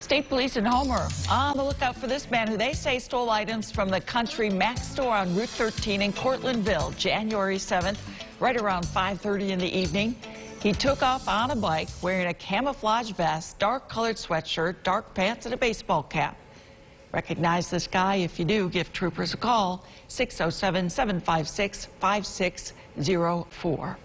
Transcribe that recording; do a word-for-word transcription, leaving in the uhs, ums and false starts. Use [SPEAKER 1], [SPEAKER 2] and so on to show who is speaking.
[SPEAKER 1] State Police in Homer on the lookout for this man who they say stole items from the CountryMax store on Route thirteen in Cortlandville, January seventh, right around five thirty in the evening. He took off on a bike wearing a camouflage vest, dark-colored sweatshirt, dark pants, and a baseball cap. Recognize this guy? If you do, give troopers a call, six oh seven, seven five six, five six zero four.